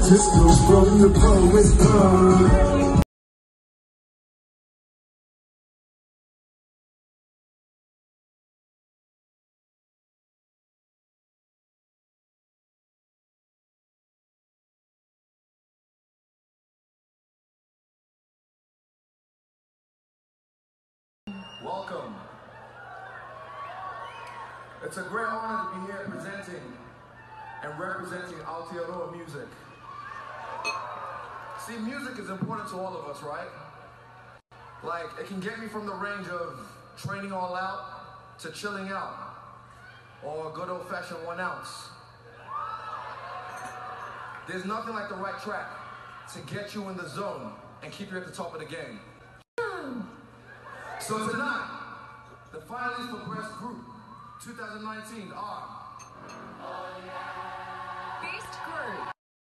Just goes from the pro is gone. Welcome. It's a great honor to be here presenting and representing Aotearoa music. See, music is important to all of us, right? Like, it can get me from the range of training all out to chilling out, or a good old-fashioned 1 ounce. There's nothing like the right track to get you in the zone and keep you at the top of the game. So tonight, the finalists for Best Group 2019 are